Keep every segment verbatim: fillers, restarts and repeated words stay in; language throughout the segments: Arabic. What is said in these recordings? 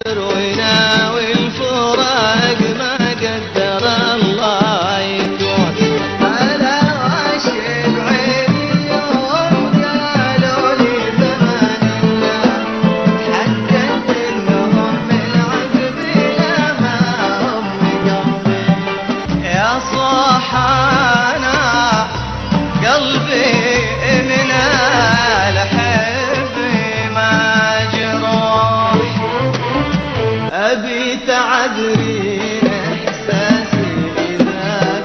ويناوي الفراق ما قدر الله يكون على وشك عيني يوم قالوا لي زماننا حقت انهم من عقبنا ما هم قلبي يا صحانا قلبي من الحب ما جروح أبي تعذري إحساسي إذا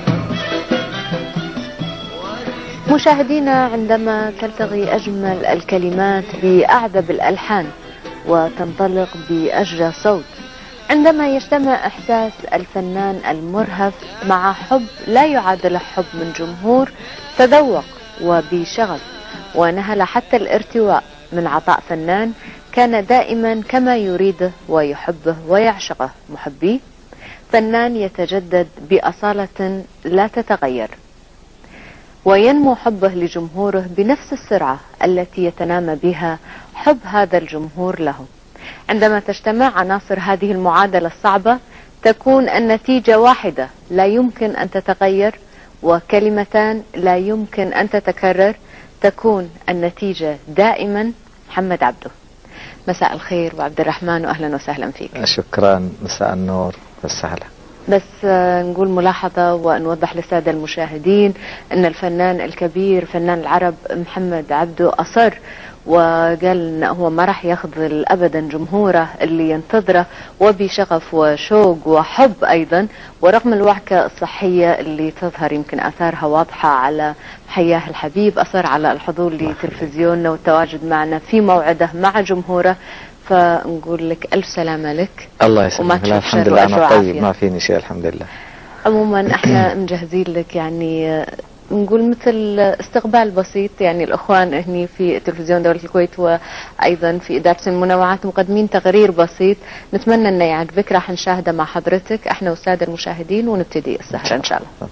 مشاهدينا، عندما تلتقي أجمل الكلمات بأعذب الألحان وتنطلق بأجرى صوت، عندما يجتمع إحساس الفنان المرهف مع حب لا يعادل حب من جمهور تذوق وبشغف ونهل حتى الارتواء من عطاء فنان كان دائما كما يريده ويحبه ويعشقه محبيه، فنان يتجدد بأصالة لا تتغير وينمو حبه لجمهوره بنفس السرعة التي يتنامى بها حب هذا الجمهور له. عندما تجتمع عناصر هذه المعادلة الصعبة تكون النتيجة واحدة لا يمكن أن تتغير، وكلمتان لا يمكن أن تتكرر، تكون النتيجة دائما محمد عبده. مساء الخير وعبد الرحمن، وأهلا وسهلا فيك. شكرا، مساء النور والسهلا. بس نقول ملاحظة ونوضح للسادة المشاهدين أن الفنان الكبير فنان العرب محمد عبده أصر وقال أنه هو ما راح يخذل أبدا جمهوره اللي ينتظره وبشغف وشوق وحب أيضا، ورغم الوعكة الصحية اللي تظهر يمكن آثارها واضحة على حياه الحبيب، أصر على الحضور لتلفزيوننا والتواجد معنا في موعده مع جمهوره. فنقول لك ألف سلامة لك. الله يسلمك. الحمد لله أنا طيب، ما فيني شيء الحمد لله. عموما احنا مجهزين لك يعني نقول مثل استقبال بسيط، يعني الأخوان هني في تلفزيون دولة الكويت وأيضا في إدارة المنوعات مقدمين تقرير بسيط نتمنى أنه يعجبك، راح نشاهده مع حضرتك احنا والسادة المشاهدين ونبتدي السهرة إن شاء الله.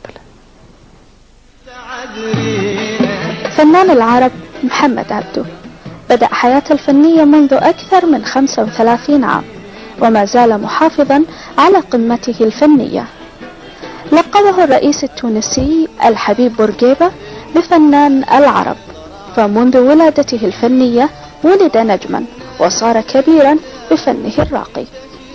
فنان العرب محمد عبده بدأ حياته الفنية منذ أكثر من خمسة وثلاثين عام وما زال محافظا على قمته الفنية. لقبه الرئيس التونسي الحبيب بورقيبة بفنان العرب، فمنذ ولادته الفنية ولد نجما وصار كبيرا بفنه الراقي.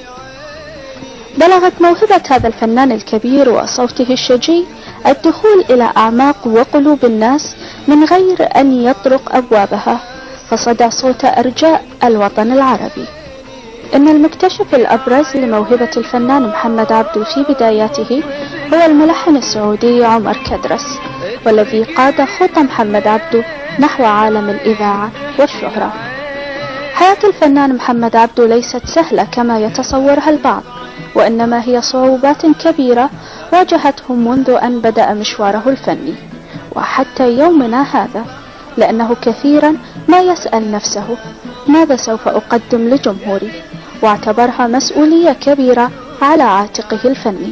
بلغت موهبة هذا الفنان الكبير وصوته الشجي الدخول إلى أعماق وقلوب الناس من غير أن يطرق أبوابها، فصدى صوت أرجاء الوطن العربي. إن المكتشف الأبرز لموهبة الفنان محمد عبده في بداياته هو الملحن السعودي عمر كدرس، والذي قاد خطى محمد عبده نحو عالم الإذاعة والشهرة. حياة الفنان محمد عبده ليست سهلة كما يتصورها البعض، وإنما هي صعوبات كبيرة واجهته منذ أن بدأ مشواره الفني وحتى يومنا هذا، لأنه كثيرا ما يسأل نفسه ماذا سوف أقدم لجمهوري، واعتبرها مسؤولية كبيرة على عاتقه الفني.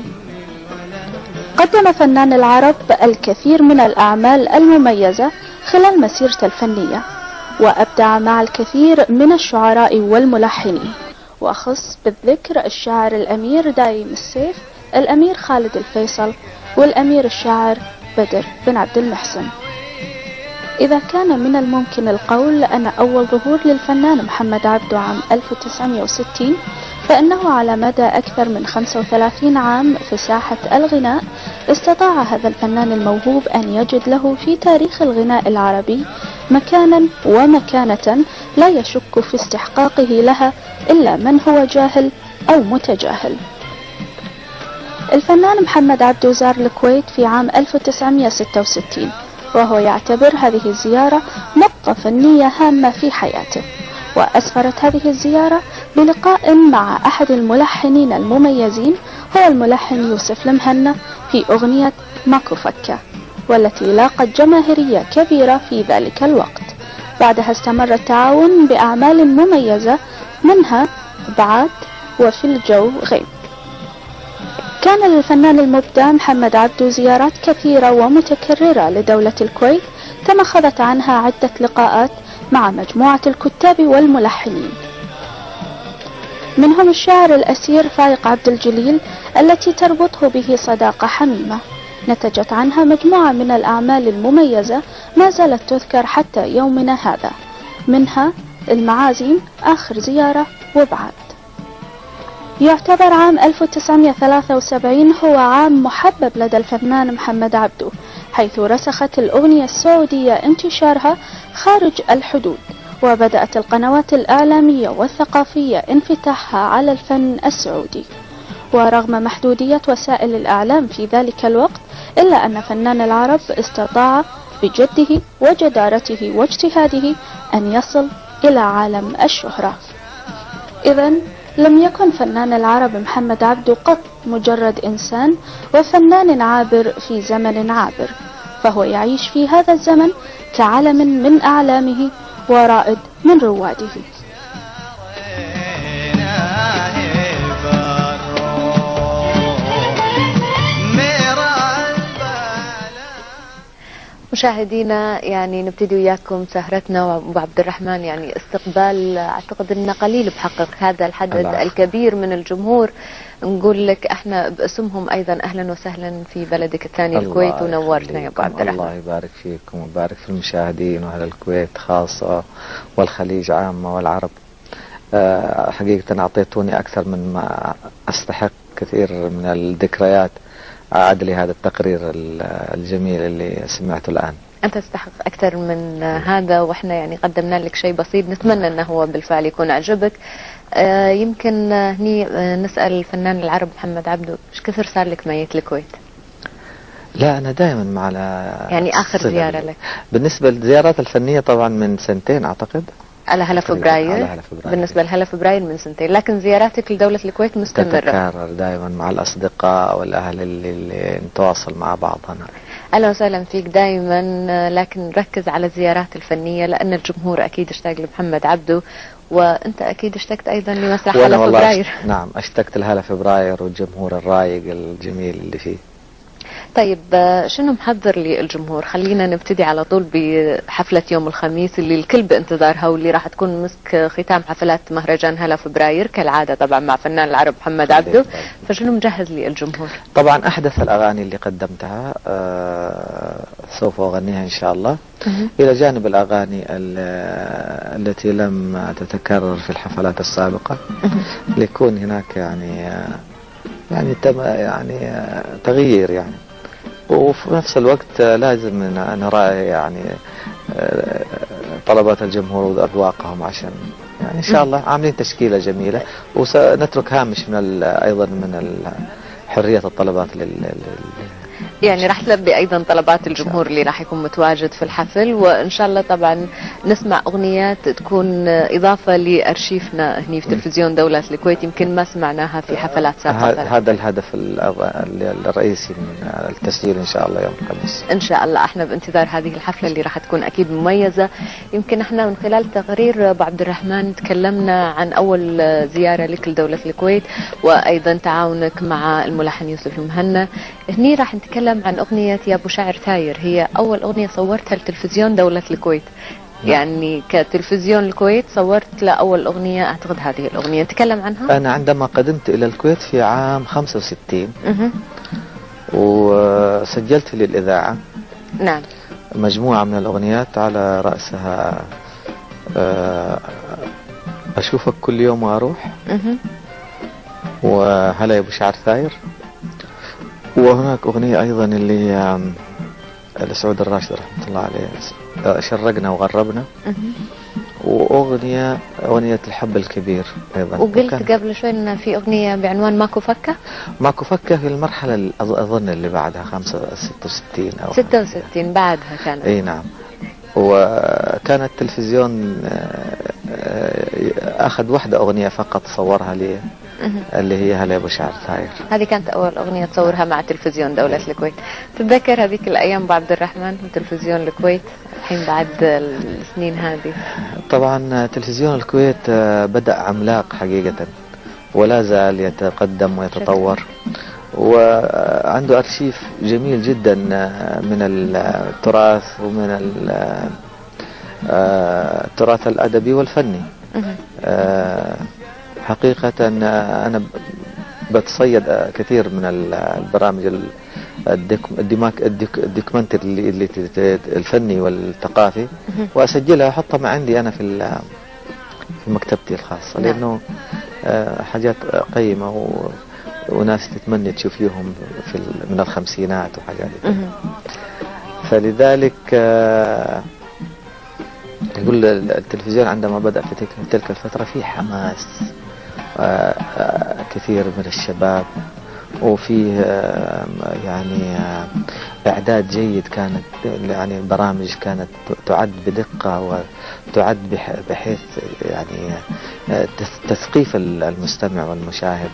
قدم فنان العرب الكثير من الأعمال المميزة خلال مسيرته الفنية، وأبدع مع الكثير من الشعراء والملحنين، وأخص بالذكر الشاعر الأمير دايم السيف، الأمير خالد الفيصل، والأمير الشاعر بدر بن عبد المحسن. إذا كان من الممكن القول أن أول ظهور للفنان محمد عبده عام ألف وتسعمئة وستين، فإنه على مدى أكثر من خمسة وثلاثين عام في ساحة الغناء استطاع هذا الفنان الموهوب أن يجد له في تاريخ الغناء العربي مكانا ومكانة لا يشك في استحقاقه لها إلا من هو جاهل أو متجاهل. الفنان محمد عبده زار الكويت في عام ألف وتسعمئة وستة وستين، وهو يعتبر هذه الزيارة نقطة فنية هامة في حياته، وأسفرت هذه الزيارة بلقاء مع أحد الملحنين المميزين هو الملحن يوسف المهنا في أغنية ماكو فكة، والتي لاقت جماهيرية كبيرة في ذلك الوقت. بعدها استمر التعاون بأعمال مميزة منها بعاد وفي الجو غيب. كان للفنان المبدع محمد عبده زيارات كثيرة ومتكررة لدولة الكويت، تمخضت عنها عدة لقاءات مع مجموعة الكتاب والملحنين. منهم الشاعر الأسير فايق عبد الجليل التي تربطه به صداقة حميمة نتجت عنها مجموعة من الأعمال المميزة ما زالت تذكر حتى يومنا هذا، منها المعازيم، آخر زيارة، وبعد. يعتبر عام ألف وتسعمائة وثلاثة وسبعين هو عام محبب لدى الفنان محمد عبده، حيث رسخت الأغنية السعودية انتشارها خارج الحدود، وبدأت القنوات الإعلامية والثقافية انفتاحها على الفن السعودي. ورغم محدودية وسائل الإعلام في ذلك الوقت، إلا أن فنان العرب استطاع بجده وجدارته واجتهاده أن يصل إلى عالم الشهرة. إذن لم يكن فنان العرب محمد عبده قط مجرد إنسان وفنان عابر في زمن عابر، فهو يعيش في هذا الزمن كعلم من أعلامه ورائد من رواده. مشاهدينا، يعني نبتدي وياكم سهرتنا وابو عبد الرحمن، يعني استقبال اعتقد انه قليل بحقق هذا الحدث الله. الكبير من الجمهور. نقول لك احنا باسمهم ايضا اهلا وسهلا في بلدك الثاني الكويت، ونورتنا يا ابو عبد الرحمن. الله يبارك فيكم ويبارك في المشاهدين واهل الكويت خاصه والخليج عامه والعرب. أه حقيقه اعطيتوني اكثر من ما استحق، كثير من الذكريات أعاد لي هذا التقرير الجميل اللي سمعته الآن. أنت تستحق أكثر من هذا، وإحنا يعني قدمنا لك شيء بسيط، نتمنى أنه هو بالفعل يكون عجبك. آه يمكن هني آه نسأل الفنان العرب محمد عبده، إيش كثر صار لك ميت الكويت؟ لا أنا دائما مع يعني آخر زيارة لك بالنسبة للزيارات الفنية طبعا من سنتين أعتقد، على هلا فبراير. بالنسبة لهلا فبراير من سنتين، لكن زياراتك لدولة الكويت مستمرة؟ تتكرر دائما مع الأصدقاء والأهل اللي, اللي نتواصل مع بعضنا. أهلا وسهلا فيك دائما، لكن نركز على الزيارات الفنية لأن الجمهور أكيد اشتاق لمحمد عبده، وأنت أكيد اشتقت أيضا لمسرح هلا فبراير. أشت... نعم اشتقت لهلا فبراير والجمهور الرايق الجميل اللي فيه. طيب شنو محضر للجمهور؟ خلينا نبتدي على طول بحفلة يوم الخميس اللي الكل بانتظارها، واللي راح تكون مسك ختام حفلات مهرجان هلا فبراير كالعادة طبعا مع فنان العرب محمد عبده. فشنو مجهز للجمهور؟ طبعا أحدث الأغاني اللي قدمتها آه سوف أغنيها إن شاء الله، إلى جانب الأغاني التي لم تتكرر في الحفلات السابقة، ليكون هناك يعني آه يعني تم يعني آه تغيير يعني، وفي نفس الوقت لازم نراعي يعني طلبات الجمهور وأذواقهم، عشان يعني إن شاء الله عاملين تشكيلة جميلة، وسنترك هامش من أيضا من حرية الطلبات لل يعني راح تلبي ايضا طلبات الجمهور اللي راح يكون متواجد في الحفل، وان شاء الله طبعا نسمع اغنيات تكون اضافه لارشيفنا هني في تلفزيون دوله الكويت، يمكن ما سمعناها في حفلات سابقه. هذا الهدف الرئيسي من التسجيل ان شاء الله يوم الخميس. ان شاء الله احنا بانتظار هذه الحفله اللي راح تكون اكيد مميزه. يمكن احنا من خلال تقرير ابو عبد الرحمن تكلمنا عن اول زياره لك لدوله الكويت، وايضا تعاونك مع الملحن يوسف المهنا. هني راح نتكلم عن أغنية يا أبو شاعر ثاير، هي أول أغنية صورتها لتلفزيون دولة الكويت. نعم. يعني كتلفزيون الكويت صورت لأول أغنية، أعتقد هذه الأغنية نتكلم عنها. أنا عندما قدمت إلى الكويت في عام خمسة وستين وسجلت للإذاعة نعم مجموعة من الأغنيات على رأسها أشوفك كل يوم وأروح، وهلا يا أبو شاعر ثاير، وهناك أغنية أيضا اللي هي لسعود الراشد رحمة الله عليه، شرقنا وغربنا، وأغنية أغنية الحب الكبير أيضا. وقلت قبل شوي إن في أغنية بعنوان ماكو فكة. ماكو فكة في المرحلة أظن اللي بعدها خمسة ستة وستين أو ستة وستين بعدها كانت. أي نعم. وكان التلفزيون أخذ واحدة أغنية فقط صورها لي، اللي هي هلا يا ابو شاعر ثاير. هذه كانت اول اغنيه تصورها مع تلفزيون دوله الكويت. تتذكر هذيك الايام ابو عبد الرحمن تلفزيون الكويت الحين بعد السنين هذه؟ طبعا تلفزيون الكويت بدأ عملاق حقيقة، ولا زال يتقدم ويتطور، وعنده أرشيف جميل جدا من التراث ومن التراث الأدبي والفني. حقيقة أنا بتصيد كثير من البرامج الديماك الدوكيومنتري اللي اللي الفني والثقافي، وأسجلها وأحطها مع عندي أنا في في مكتبتي الخاصة، لأنه حاجات قيمة و وناس تتمنى تشوفيهم في من الخمسينات وحاجات كده. فلذلك يقول التلفزيون عندما بدأ في تلك, تلك الفترة في حماس كثير من الشباب، وفيه يعني إعداد جيد، كانت يعني البرامج كانت تعد بدقة وتعد بحيث يعني تثقيف المستمع والمشاهد.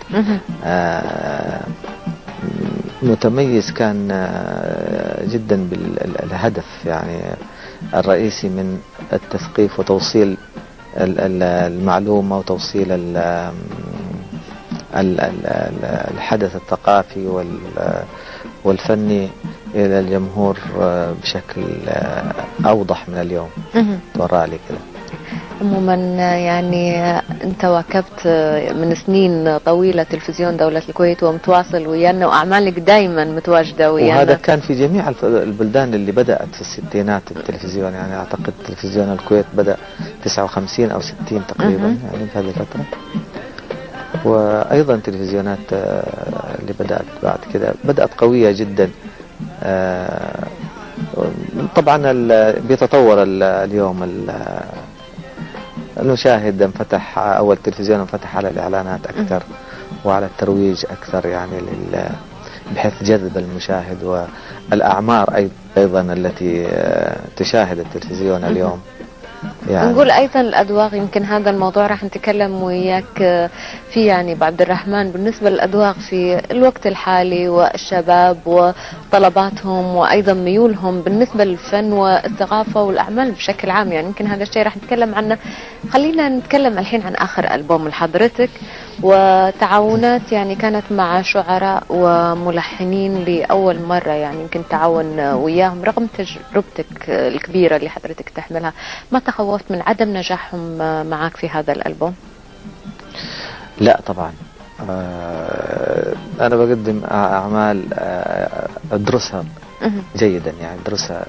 متميز كان جدا بالهدف يعني الرئيسي من التثقيف وتوصيل المعلومة وتوصيل الحدث الثقافي والفني إلى الجمهور بشكل أوضح من اليوم. تورى لي كده. عموما يعني أنت واكبت من سنين طويلة تلفزيون دولة الكويت ومتواصل ويانا، وأعمالك دائما متواجدة ويانا. وهذا كان في جميع البلدان اللي بدأت في الستينات التلفزيون، يعني أعتقد تلفزيون الكويت بدأ تسعة وخمسين أو ستين تقريبا يعني في هذه الفترة. وأيضا تلفزيونات اللي بدأت بعد كده بدأت قوية جدا. طبعا بيتطور اليوم المشاهد، انفتح أول تلفزيون انفتح على الإعلانات أكثر وعلى الترويج أكثر، يعني بحيث جذب المشاهد والأعمار أيضا التي تشاهد التلفزيون اليوم. يعني نقول أيضا الأذواق، يمكن هذا الموضوع راح نتكلم وياك فيه يعني بعبد الرحمن، بالنسبة للأذواق في الوقت الحالي والشباب وطلباتهم وأيضا ميولهم بالنسبة للفن والثقافة والأعمال بشكل عام، يعني يمكن هذا الشيء راح نتكلم عنه. خلينا نتكلم الحين عن آخر ألبوم لحضرتك وتعاونات يعني كانت مع شعراء وملحنين لأول مرة، يعني يمكن تعاون وياهم رغم تجربتك الكبيرة اللي حضرتك تحملها. ما تخوفت من عدم نجاحهم معك في هذا الألبوم؟ لا طبعا. أنا بقدم أعمال أدرسها جيدا، يعني أدرسها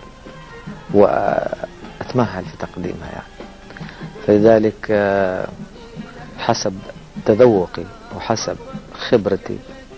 وأتمهل في تقديمها، يعني فلذلك حسب تذوقي وحسب خبرتي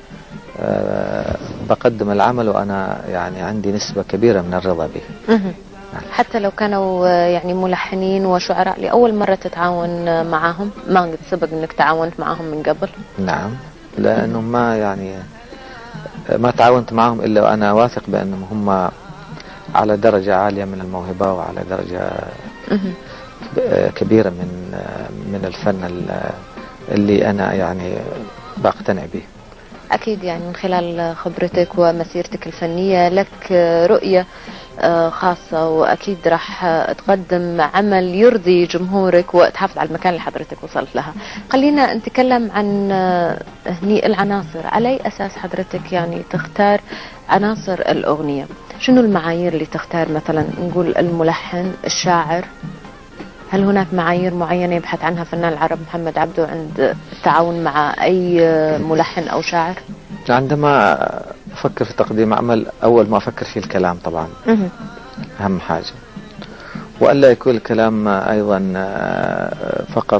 بقدم العمل، وأنا يعني عندي نسبة كبيرة من الرضا به. حتى لو كانوا يعني ملحنين وشعراء لأول مرة تتعاون معهم، ما قد سبق أنك تعاونت معهم من قبل؟ نعم، لأنه ما يعني ما تعاونت معهم إلا وأنا واثق بأنهم هم على درجة عالية من الموهبة وعلى درجة كبيرة من من الفن اللي أنا يعني بقتنع به. أكيد يعني من خلال خبرتك ومسيرتك الفنية لك رؤية خاصة، وأكيد راح تقدم عمل يرضي جمهورك وتحافظ على المكان اللي حضرتك وصلت لها. خلينا نتكلم عن هني العناصر. على أي أساس حضرتك يعني تختار عناصر الأغنية؟ شنو المعايير اللي تختار؟ مثلا نقول الملحن، الشاعر، هل هناك معايير معينة يبحث عنها فنان العرب محمد عبده عند التعاون مع أي ملحن أو شاعر؟ عندما أفكر في تقديم عمل أول ما أفكر في الكلام طبعا أهم حاجة، وألا يكون الكلام أيضا فقط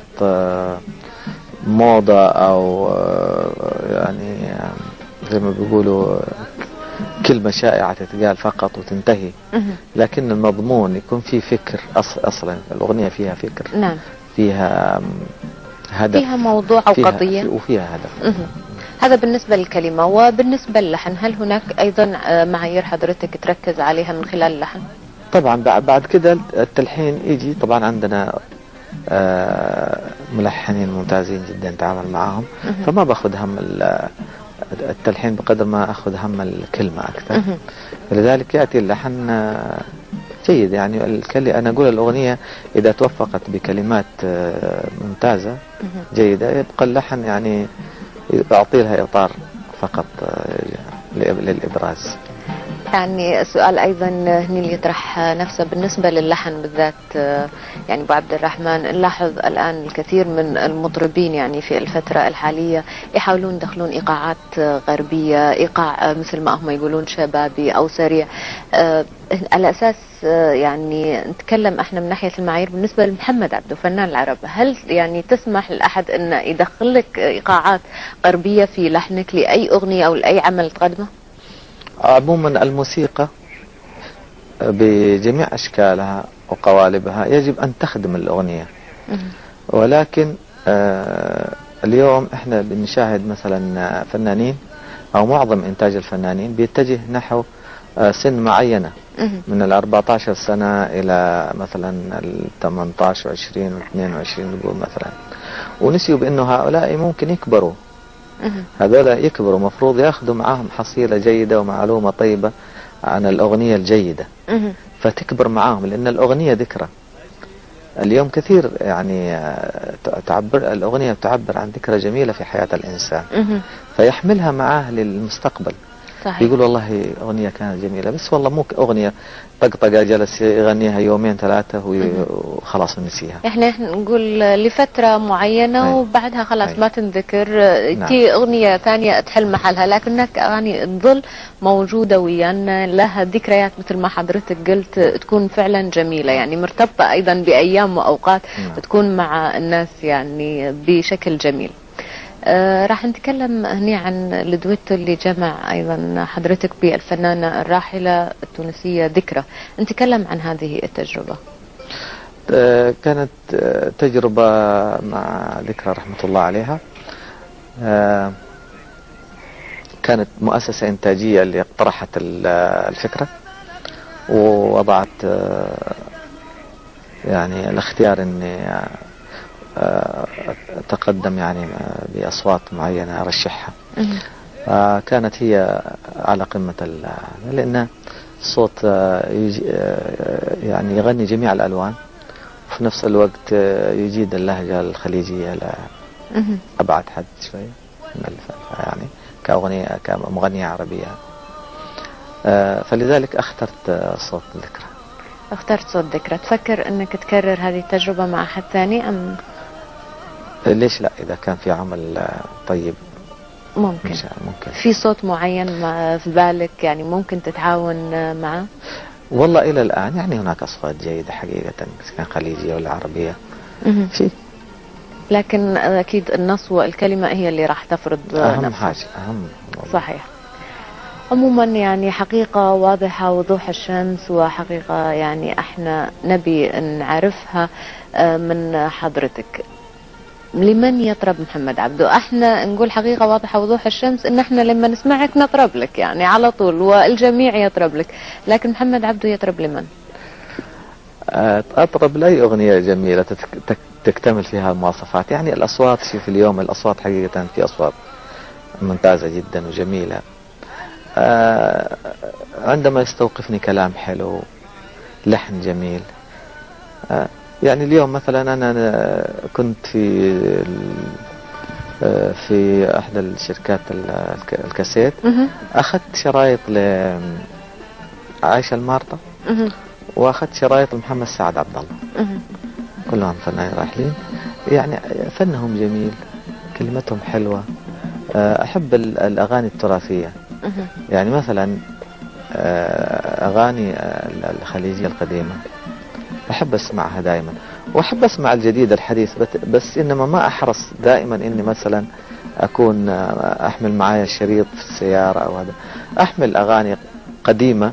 موضة أو يعني زي ما بيقولوا كلمة شائعة تتقال فقط وتنتهي، لكن المضمون يكون فيه فكر. أصلا الأغنية فيها فكر، نعم، فيها هدف، فيها موضوع أو فيها قضية وفيها هدف. هذا بالنسبة للكلمة. وبالنسبة للحن، هل هناك أيضا معايير حضرتك تركز عليها من خلال اللحن؟ طبعا بعد كده التلحين يجي. طبعا عندنا ملحنين ممتازين جدا نتعامل معهم، فما باخذ هم التلحين بقدر ما أخذ هم الكلمة أكثر. فلذلك يأتي اللحن جيد. يعني الكلي أنا أقول الأغنية إذا توفقت بكلمات ممتازة جيدة يبقى اللحن يعني أعطي لها إطار فقط للإبراز. يعني السؤال أيضا هني اللي يطرح نفسه بالنسبة للحن بالذات. يعني أبو عبد الرحمن، نلاحظ الآن الكثير من المطربين يعني في الفترة الحالية يحاولون يدخلون إيقاعات غربية، إيقاع مثل ما هم يقولون شبابي أو سريع، على أساس يعني نتكلم احنا من ناحية المعايير. بالنسبة لمحمد عبده فنان العرب، هل يعني تسمح لأحد أنه يدخل لك إيقاعات غربية في لحنك لأي أغنية أو لأي عمل تقدمه؟ عموما الموسيقى بجميع أشكالها وقوالبها يجب أن تخدم الأغنية، ولكن آه اليوم احنا بنشاهد مثلا فنانين أو معظم إنتاج الفنانين بيتجه نحو آه سن معينة من ال أربعة عشر سنة إلى مثلا ال ثمانية عشر وعشرين واثنين وعشرين نقول مثلا، ونسيوا بأنه هؤلاء ممكن يكبروا. هذول يكبروا مفروض ياخذوا معاهم حصيلة جيدة ومعلومة طيبة عن الأغنية الجيدة فتكبر معاهم، لأن الأغنية ذكرى. اليوم كثير يعني تعبر الأغنية تعبر عن ذكرى جميلة في حياة الإنسان فيحملها معاه للمستقبل. صحيح. يقول والله أغنية كانت جميلة، بس والله مو أغنية طقطقة جلس يغنيها يومين ثلاثة وخلاص نسيها. احنا نقول لفترة معينة. أي. وبعدها خلاص. أي. ما تنذكر. نعم. تي أغنية ثانية تحل محلها، لكنك أغاني تظل موجودة ويانا، لها ذكريات مثل ما حضرتك قلت تكون فعلا جميلة، يعني مرتبطة أيضا بأيام وأوقات. نعم. تكون مع الناس يعني بشكل جميل. آه راح نتكلم هني عن الدويتو اللي جمع أيضا حضرتك بالفنانة الراحلة التونسية ذكرى. نتكلم عن هذه التجربة. آه كانت آه تجربة مع ذكرى رحمة الله عليها. آه كانت مؤسسة إنتاجية اللي اقترحت الفكرة ووضعت آه يعني الاختيار اني تقدم يعني بأصوات معينة أرشحها. آه كانت هي على قمة لأن الصوت يعني يغني جميع الألوان وفي نفس الوقت يجيد اللهجة الخليجية لأبعد حد شوي يعني كأغنية كمغنية عربية. آه فلذلك اخترت صوت ذكرى. اخترت صوت ذكرى. تفكر أنك تكرر هذه التجربة مع أحد ثاني أم؟ ليش لا، إذا كان في عمل طيب ممكن. ممكن. في صوت معين في بالك يعني ممكن تتعاون معه؟ والله إلى الآن يعني هناك أصوات جيدة حقيقة، كان خليجية ولا عربية في، لكن أكيد النص والكلمة هي اللي راح تفرض أهم نفسها. حاجة أهم. صحيح. عموما يعني حقيقة واضحة وضوح الشمس، وحقيقة يعني احنا نبي نعرفها من حضرتك. لمن يطرب محمد عبده؟ احنا نقول حقيقة واضحة وضوح الشمس ان احنا لما نسمعك نطرب لك يعني على طول والجميع يطرب لك، لكن محمد عبده يطرب لمن؟ اطرب لأي اغنية جميلة تكتمل فيها المواصفات. يعني الاصوات، شوف اليوم الاصوات حقيقة في اصوات ممتازة جدا وجميلة. عندما يستوقفني كلام حلو، لحن جميل. يعني اليوم مثلا أنا كنت في في أحد الشركات الكاسيت، أخذت شرايط لعائشة المارطة وأخذت شرايط لمحمد سعد عبد الله، كلهم فنانين راحلين. يعني فنهم جميل، كلمتهم حلوة. أحب الأغاني التراثية، يعني مثلا أغاني الخليجية القديمة أحب أسمعها دائما، وأحب أسمع الجديد الحديث، بس إنما ما أحرص دائما إني مثلا أكون أحمل معايا الشريط في السيارة أو هذا. أحمل أغاني قديمة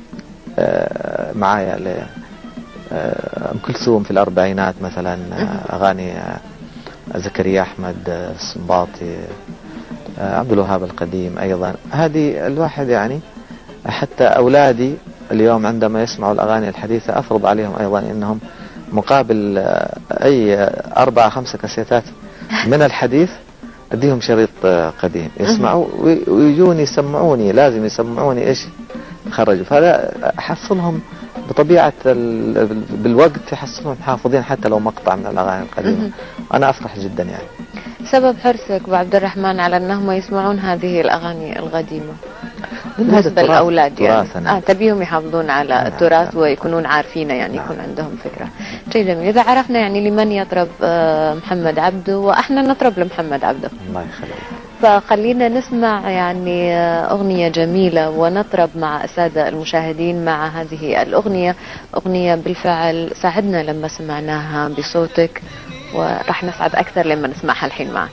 معايا لأم كلثوم في الأربعينات مثلا، أغاني زكريا أحمد السنباطي، عبد الوهاب القديم أيضا. هذه الواحد يعني حتى أولادي اليوم عندما يسمعوا الأغاني الحديثة أفرض عليهم أيضا إنهم مقابل أي أربعة خمسة كاسيتات من الحديث أديهم شريط قديم يسمعوا ويجوني يسمعوني، لازم يسمعوني إيش خرجوا. فهذا أحصلهم بطبيعة بالوقت، يحصلهم حافظين حتى لو مقطع من الأغاني القديمة. أنا أفرح جدا يعني. سبب حرصك أبو عبد الرحمن على أنهم يسمعون هذه الأغاني القديمة؟ بالنسبة للأولاد يعني تراثنا. آه تبيهم يحافظون على نعم، التراث نعم. ويكونون عارفينه يعني نعم. يكون عندهم فكرة. شيء جميل. إذا عرفنا يعني لمن يطرب آه محمد عبده وإحنا نطرب لمحمد عبده، الله يخليك. فخلينا نسمع يعني آه أغنية جميلة ونطرب مع السادة المشاهدين مع هذه الأغنية. أغنية بالفعل ساعدنا لما سمعناها بصوتك، وراح نسعد أكثر لما نسمعها الحين معك.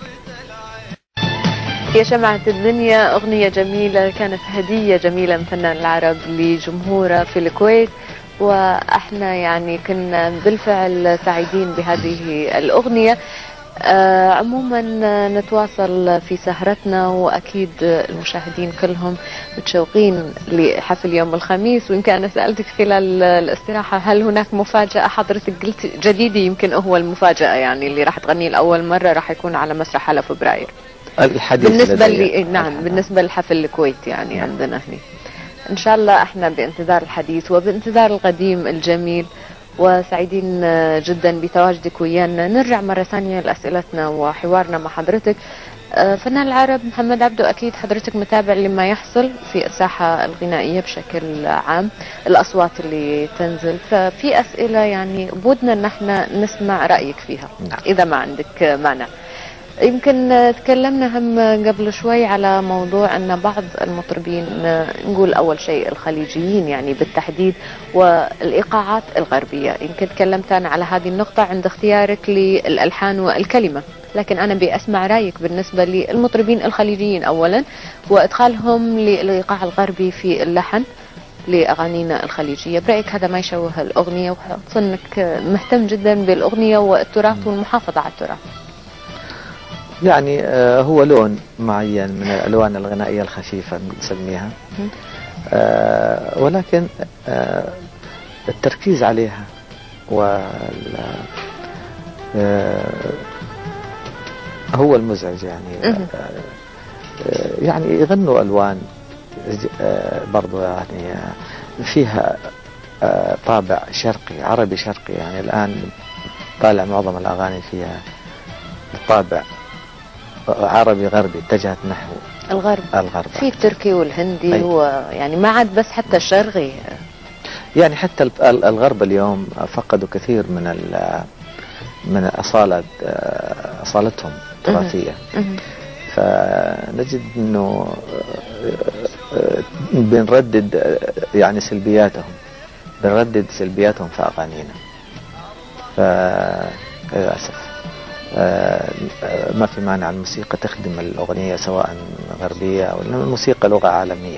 يا شمعة الدنيا، أغنية جميلة كانت هدية جميلة من فنان العرب لجمهوره في الكويت، وإحنا يعني كنا بالفعل سعيدين بهذه الأغنية. آه عموما نتواصل في سهرتنا، وأكيد المشاهدين كلهم متشوقين لحفل يوم الخميس. ويمكن أنا سألتك خلال الاستراحة هل هناك مفاجأة؟ حضرتك قلت جديدي يمكن هو المفاجأة، يعني اللي راح تغنيه لأول مرة راح يكون على مسرح هلا فبراير. الحديث بالنسبة لدي. لي نعم الحديث. بالنسبة لحفل الكويت يعني عندنا هنا إن شاء الله. إحنا بانتظار الحديث وبانتظار القديم الجميل، وسعيدين جدا بتواجدك ويانا. نرجع مرة ثانية لأسئلتنا وحوارنا مع حضرتك. فنان العرب محمد عبده، أكيد حضرتك متابع لما يحصل في الساحة الغنائية بشكل عام، الأصوات اللي تنزل، ففي أسئلة يعني بودنا أن احنا نسمع رأيك فيها. نعم. إذا ما عندك مانع. يمكن تكلمنا هم قبل شوي على موضوع أن بعض المطربين، نقول أول شيء الخليجيين يعني بالتحديد، والإيقاعات الغربية. يمكن تكلمت أنا على هذه النقطة عند اختيارك للألحان والكلمة، لكن أنا بأسمع رأيك بالنسبة للمطربين الخليجيين أولا، وإدخالهم للإيقاع الغربي في اللحن لأغانينا الخليجية. برأيك هذا ما يشوه الأغنية، وخصوصا أنك مهتم جدا بالأغنية والتراث والمحافظة على التراث؟ يعني آه هو لون معين من الألوان الغنائية الخفيفة نسميها، آه ولكن آه التركيز عليها وال آه هو المزعج يعني. آه يعني يغنوا ألوان آه برضو يعني آه فيها آه طابع شرقي عربي شرقي. يعني الآن طالع معظم الأغاني فيها طابع عربي غربي، اتجهت نحو الغرب. الغرب في التركي والهندي، أي. ويعني ما عاد بس حتى الشرقي. يعني حتى الغرب اليوم فقدوا كثير من ال من أصالة أصالتهم التراثية، فنجد أنه بنردد يعني سلبياتهم بنردد سلبياتهم في أغانينا، فللأسف ما في مانع الموسيقى تخدم الأغنية سواء غربية أو الموسيقى لغة عالمية،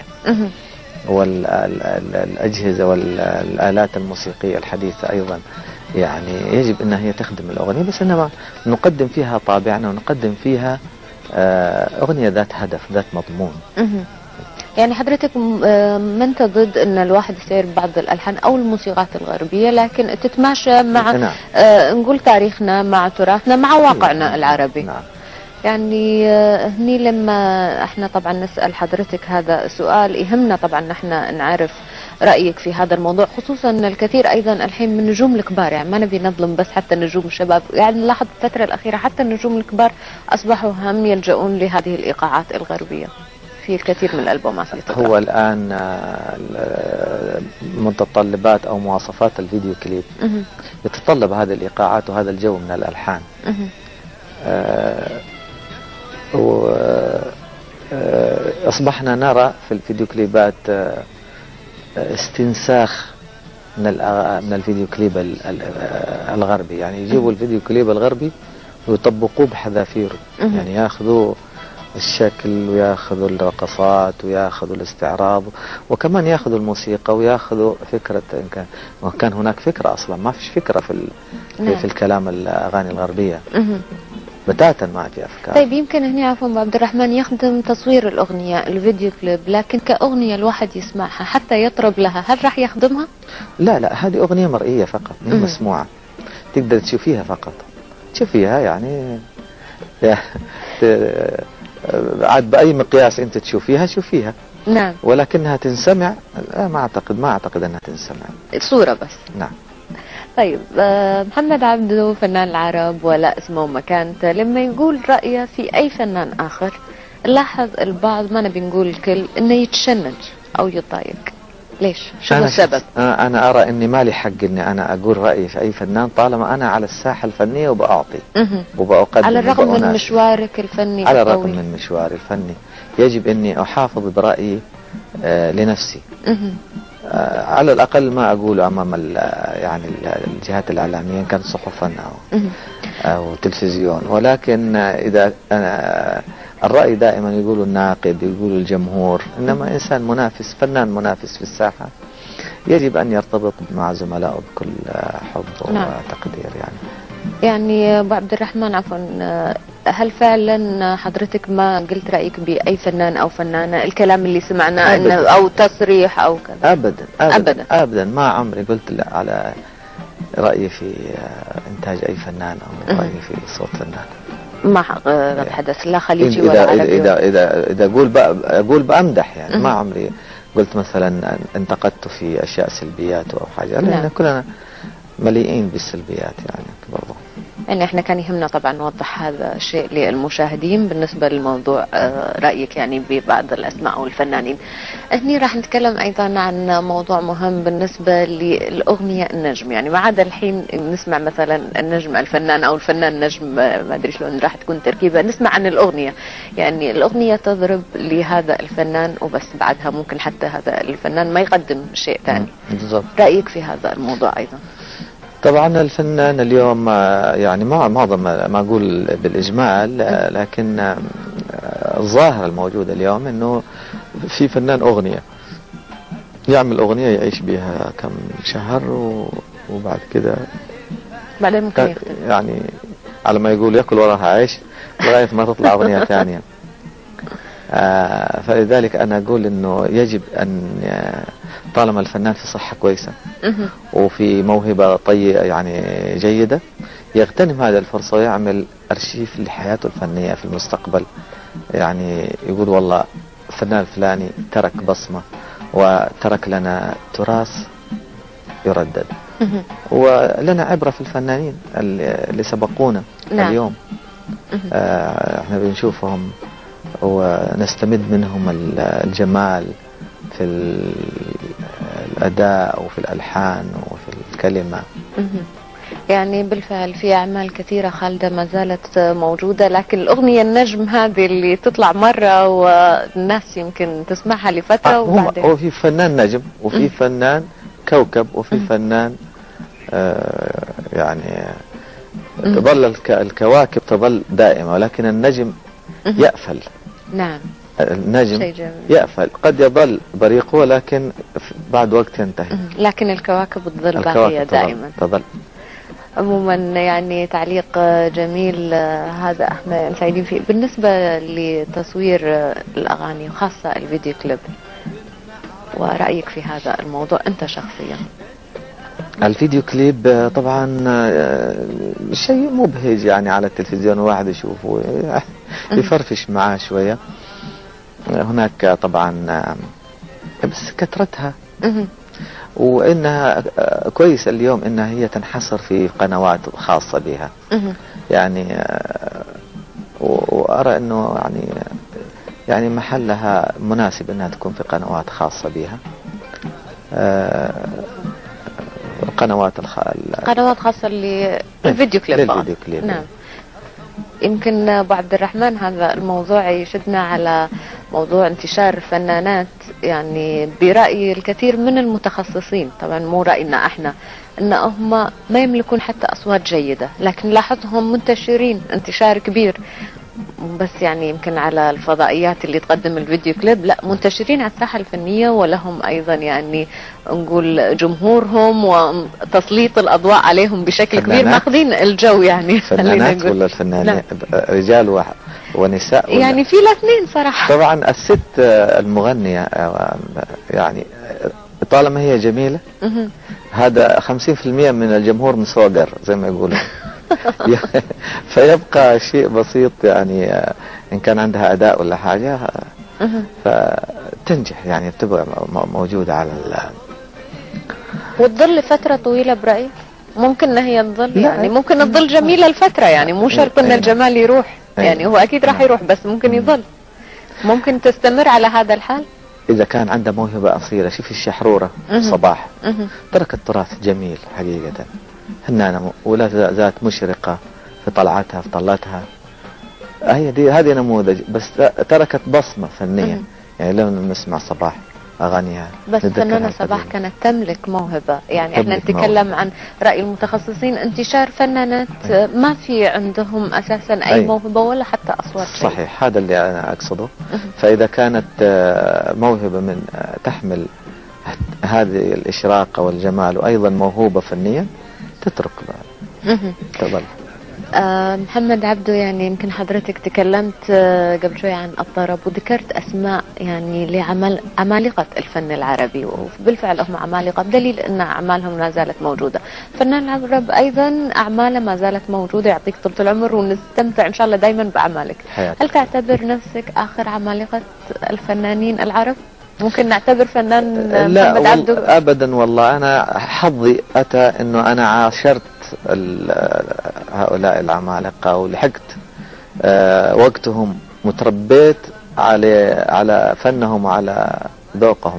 والأجهزة والآلات الموسيقية الحديثة أيضا يعني يجب أنها هي تخدم الأغنية، بس إنما نقدم فيها طابعنا ونقدم فيها أغنية ذات هدف ذات مضمون. يعني حضرتك ما انت ضد ان الواحد يسير بعض الالحان او الموسيقات الغربية، لكن تتماشى مع نعم. آه نقول تاريخنا مع تراثنا مع واقعنا العربي. نعم. يعني آه هني لما احنا طبعا نسأل حضرتك هذا السؤال يهمنا طبعا نحن نعرف رأيك في هذا الموضوع، خصوصا ان الكثير ايضا الحين من النجوم الكبار، يعني ما نبي نظلم بس حتى النجوم الشباب، يعني نلاحظ الفترة الأخيرة حتى النجوم الكبار أصبحوا هم يلجؤون لهذه الإيقاعات الغربية في الكثير من الألبومات اللي تطلع. هو الآن متطلبات أو مواصفات الفيديو كليب يتطلب هذه الإيقاعات وهذا الجو من الألحان. وأصبحنا نرى في الفيديو كليبات استنساخ من من الفيديو كليب الغربي، يعني يجيبوا الفيديو كليب الغربي ويطبقوه بحذافيره، يعني ياخذوا الشكل وياخذوا الرقصات وياخذوا الاستعراض وكمان ياخذوا الموسيقى وياخذوا فكرة، إن كان وكان هناك فكرة أصلا ما فيش فكرة في في, في الكلام الأغاني الغربية بتاتا ما في أفكار. طيب يمكن هنا عفوا عبد الرحمن يخدم تصوير الأغنية الفيديو كليب، لكن كأغنية الواحد يسمعها حتى يطرب لها هل راح يخدمها؟ لا لا هذه أغنية مرئية فقط مو مسموعة، تقدر تشوفيها فقط تشوفيها يعني عاد بأي مقياس أنت تشوفيها شوفيها. نعم. ولكنها تنسمع لا ما أعتقد ما أعتقد أنها تنسمع. صورة بس. نعم. طيب محمد عبده فنان العرب ولا اسمه ومكانته، لما يقول رأيه في أي فنان آخر نلاحظ البعض ما نبي نقول الكل إنه يتشنج أو يتضايق؟ ليش؟ شو هو أنا السبب؟ أنا أنا أرى إني مالي حق إني أنا أقول رأيي في أي فنان طالما أنا على الساحة الفنية وبأعطي مهم. وبأقدم على الرغم من وبأناشد. مشوارك الفني على الطويل. الرغم من مشواري الفني يجب إني أحافظ برأيي آه لنفسي. مهم. آه على الأقل ما أقوله أمام ال- يعني ال- الجهات الإعلامية إن كانت صحفا أو مهم. أو تلفزيون، ولكن إذا أنا الرأي دائما يقول الناقد يقول الجمهور، إنما إنسان منافس فنان منافس في الساحة يجب أن يرتبط مع زملائه بكل حب نعم. وتقدير يعني. يعني أبو عبد الرحمن عفوا، هل فعلا حضرتك ما قلت رأيك بأي فنان أو فنانة؟ الكلام اللي سمعناه أبداً. إنه أو تصريح أو كذا. أبدا أبدا أبداً. أبدا ما عمري قلت لا على رأيي في إنتاج أي فنان أو رأيي في صوت فنان. ما ح- قد حدث لا خليجي إذا ولا إذا عربي. إذا إذا, إذا أقول بأ- أقول بأمدح يعني. مم. ما عمري قلت مثلا انتقدت في أشياء سلبيات أو حاجة، لأن نعم. كلنا مليئين بالسلبيات يعني برضو. يعني احنا كان يهمنا طبعا نوضح هذا الشيء للمشاهدين بالنسبة للموضوع. آه، رأيك يعني ببعض الأسماء أو الفنانين. هني راح نتكلم أيضا عن موضوع مهم بالنسبة للأغنية النجم. يعني ما عاد الحين نسمع مثلا النجم الفنان أو الفنان نجم، آه، ما أدري شلون راح تكون تركيبة، نسمع عن الأغنية. يعني الأغنية تضرب لهذا الفنان وبس، بعدها ممكن حتى هذا الفنان ما يقدم شيء ثاني. بالضبط. رأيك في هذا الموضوع أيضا؟ طبعا الفنان اليوم آه، يعني ما معظم ما اقول بالاجمال، آه، لكن آه، الظاهره الموجوده اليوم انه في فنان اغنيه يعمل اغنيه يعيش بها كم شهر و- وبعد كده بعدين ممكن كان- يختلف. يعني على ما يقول ياكل وراها عيش لغايه ما تطلع اغنيه ثانيه. آه، فلذلك انا اقول انه يجب ان آه، طالما الفنان في صحه كويسه مهم. وفي موهبة طيبة يعني جيدة يغتنم هذه الفرصة ويعمل أرشيف لحياته الفنية في المستقبل. يعني يقول والله الفنان الفلاني ترك بصمة وترك لنا تراث يردد، مهم. ولنا عبرة في الفنانين اللي سبقونا. نعم. اليوم مهم. آه، احنا بنشوفهم ونستمد منهم ال- الجمال في ال- الأداء وفي الألحان وفي الكلمة. مهم. يعني بالفعل في أعمال كثيرة خالدة ما زالت موجودة، لكن الأغنية النجم هذه اللي تطلع مرة والناس يمكن تسمعها لفترة آه، هم وبعدين. هو في فنان نجم وفي مم. فنان كوكب وفي مم. فنان آه يعني مم. تظل الك الكواكب تظل دائمة، ولكن النجم مهم. يأفل. نعم. النجم شيء جميل. يأفل، قد يظل بريقه لكن ف- بعد وقت ينتهي. مهم. لكن الكواكب تظل باقية الكواكب تظل, دائما. تظل. عموما يعني تعليق جميل، هذا احنا سعيدين فيه. بالنسبة لتصوير الأغاني وخاصة الفيديو كليب، ورأيك في هذا الموضوع أنت شخصيا؟ الفيديو كليب آه، طبعا آه، شيء مبهج يعني على التلفزيون، الواحد يشوفه يفرفش معاه شوية. هناك طبعا آه، بس كثرتها، مهم. وانها آه، كويس اليوم انها هي تنحصر في قنوات خاصة بها. مهم. يعني آه، و- وارى انه يعني يعني محلها مناسب انها تكون في قنوات خاصة بها. آه، قنوات الخ... ال- قنوات خاصة للفيديو كليب فقط. للفيديو كليب. نعم. يمكن ابو عبد الرحمن هذا الموضوع يشدنا على موضوع انتشار الفنانات، يعني برأي الكثير من المتخصصين، طبعا مو رأينا احنا، ان هم ما يملكون حتى اصوات جيدة، لكن لاحظهم منتشرين انتشار كبير. بس يعني يمكن على الفضائيات اللي تقدم الفيديو كليب لا، منتشرين على الساحة الفنية، ولهم ايضا يعني نقول جمهورهم وتسليط الاضواء عليهم بشكل كبير، فنانات؟ ماخذين الجو يعني. خلينا فنانات نقول. ولا الفنانين لا. رجال و... ونساء ولا؟ يعني في الاثنين صراحة. طبعا الست آه، المغنية آه، يعني آه، طالما هي جميلة مهم. هذا خمسين في المئة من الجمهور مسوقر زي ما يقولون. فيبقى شيء بسيط يعني آه، إن كان عندها أداء ولا حاجة آه، مهم. فتنجح يعني بتبقى م- موجودة على ال... وتظل فترة طويلة برأيك؟ ممكن ان هي تظل، لا. يعني ممكن تظل جميلة الفترة، يعني مو شرط ان أي. الجمال يروح، أي. يعني هو اكيد راح نعم. يروح بس ممكن يظل. ممكن تستمر على هذا الحال. إذا كان عنده موهبة أصيلة. شوف الشحرورة صباح تركت تراث جميل حقيقة، فنانة ولا ذات مشرقة في طلعتها في طلتها. هي دي هذه نموذج، بس تركت بصمة فنية. يعني لو نسمع صباح أغانيها بس فنانة صباح كانت تملك موهبة. يعني احنا نتكلم عن رأي المتخصصين، انتشار فنانات ما في عندهم أساسا أي, أي موهبة ولا حتى أصوات. صحيح، هذا اللي أنا أقصده. فإذا كانت موهبة من تحمل هذه الإشراقة والجمال وأيضا موهوبة فنية تترك تظل. أه محمد عبده، يعني يمكن حضرتك تكلمت أه قبل شوي عن الطرب وذكرت أسماء يعني لعمل عمالقة الفن العربي، وبالفعل هم عمالقة بدليل أن أعمالهم ما زالت موجودة. فنان العرب أيضا أعماله ما زالت موجودة، يعطيك طول العمر ونستمتع إن شاء الله دايما بأعمالك. هل تعتبر نفسك آخر عمالقة الفنانين العرب؟ ممكن نعتبر فنان لا محمد عبده؟ أبدا والله. أنا حظي أتى أنه أنا عاشرت هؤلاء العمالقة ولحقت أه وقتهم، متربيت على على فنهم وعلى ذوقهم،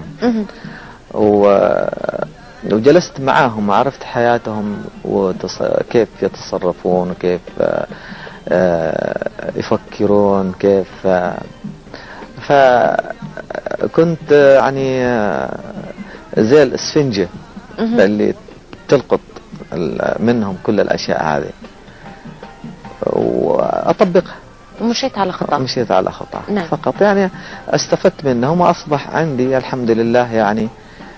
وجلست معاهم وعرفت حياتهم وكيف يتصرفون وكيف أه يفكرون كيف. فكنت يعني زي الاسفنجة اللي تلقط منهم كل الأشياء هذه وأطبقها. ومشيت على خطأ. مشيت على خطأ نعم. فقط. يعني استفدت منهم وأصبح عندي الحمد لله يعني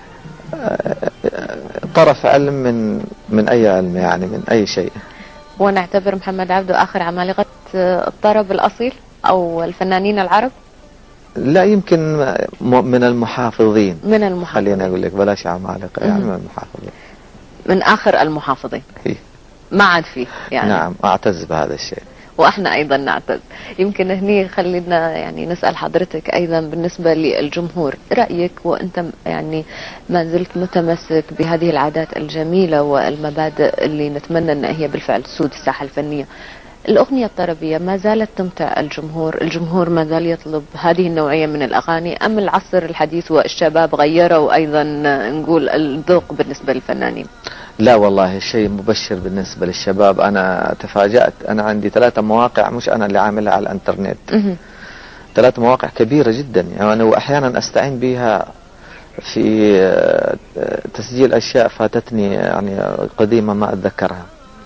طرف علم من من أي علم، يعني من أي شيء. ونعتبر محمد عبده آخر عمالقة الطرب الأصيل أو الفنانين العرب؟ لا، يمكن من المحافظين. من المحافظين، خلينا أقول لك بلاش عمالقة، يعني من المحافظين، من آخر المحافظين. إيه؟ ما عاد فيه يعني. نعم، أعتز بهذا الشيء. وإحنا أيضا نعتز. يمكن هني خلينا يعني نسأل حضرتك أيضا بالنسبة للجمهور، رأيك وأنت يعني ما زلت متمسك بهذه العادات الجميلة والمبادئ اللي نتمنى أن هي بالفعل تسود الساحة الفنية، الأغنية الطربية ما زالت تمتع الجمهور؟ الجمهور ما زال يطلب هذه النوعية من الأغاني، أم العصر الحديث والشباب غيروا أيضا نقول الذوق بالنسبة للفنانين؟ لا والله شيء مبشر بالنسبة للشباب. أنا تفاجأت، أنا عندي ثلاثة مواقع، مش أنا اللي عاملها على الانترنت، ثلاثة مواقع كبيرة جدا يعني، أنا وأحيانا أستعين بها في تسجيل أشياء فاتتني يعني قديمة ما أتذكرها.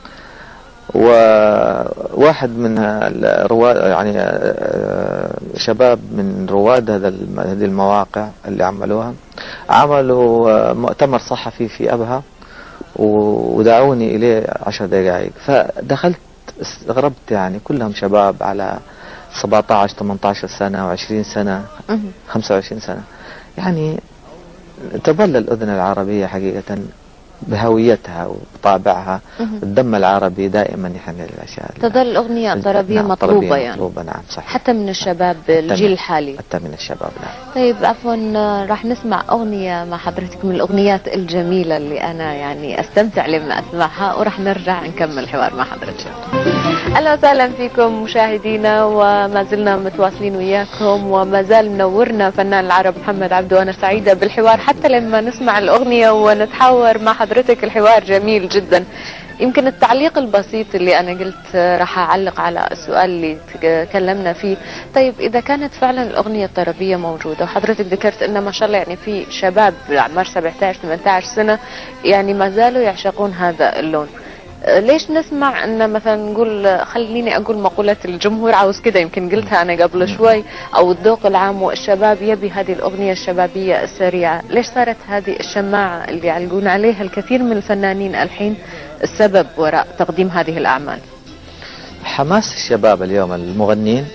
وواحد من الرواد يعني شباب من رواد هذا هذه المواقع اللي عملوها عملوا مؤتمر صحفي في أبها ودعوني إليه عشر دقائق، فدخلت استغربت يعني كلهم شباب على سبعة عشر ثمانية عشر سنة وعشرين سنة خمسة وعشرين سنة. يعني تظل الأذن العربية حقيقة بهويتها وطابعها، الدم العربي دائما يحمل الأشياء. تظل الأغنية الطربية نعم مطلوبة يعني مطلوبة. نعم صحيح. حتى من الشباب الجيل الحالي. حتى من الشباب. نعم. طيب عفوا، راح نسمع أغنية مع حضرتك من الأغنيات الجميلة اللي أنا يعني أستمتع لما أسمعها، وراح نرجع نكمل الحوار مع حضرتك. أهلا وسهلا فيكم مشاهدينا، وما زلنا متواصلين وياكم، وما زال منورنا فنان العرب محمد عبده، وأنا سعيدة بالحوار حتى لما نسمع الأغنية ونتحاور مع حضرتك. الحوار جميل جدا. يمكن التعليق البسيط اللي أنا قلت راح أعلق على السؤال اللي تكلمنا فيه. طيب إذا كانت فعلا الأغنية الطربية موجودة، وحضرتك ذكرت إن ما شاء الله يعني في شباب أعمار سبعة عشر ثمانية عشر سنة يعني ما زالوا يعشقون هذا اللون، ليش نسمع ان مثلا نقول، خليني اقول مقولة الجمهور عاوز كده، يمكن قلتها انا قبل شوي، او الذوق العام والشباب يبي هذه الاغنية الشبابية السريعة، ليش صارت هذه الشماعة اللي يعلقون عليها الكثير من الفنانين الحين السبب وراء تقديم هذه الاعمال؟ حماس الشباب اليوم المغنين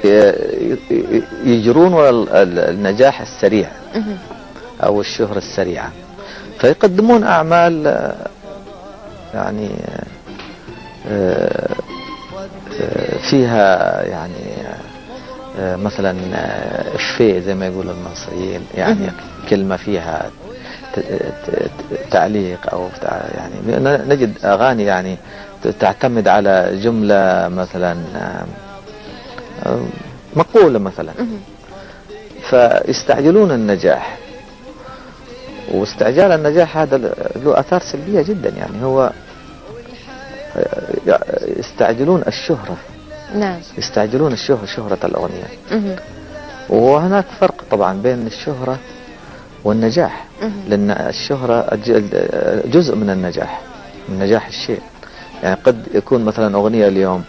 يجرون وراء النجاح السريع او الشهرة السريعة، فيقدمون اعمال يعني فيها يعني مثلا إفيه زي ما يقول المصريين، يعني كلمة فيها تعليق أو يعني نجد أغاني يعني تعتمد على جملة مثلا مقولة مثلا، فيستعجلون النجاح، واستعجال النجاح هذا له آثار سلبية جدا. يعني هو يستعجلون الشهرة، نعم. يستعجلون الشهرة، شهرة الأغنية. مهم. وهناك فرق طبعا بين الشهرة والنجاح، مهم. لأن الشهرة جزء من النجاح، من نجاح الشيء. يعني قد يكون مثلا أغنية اليوم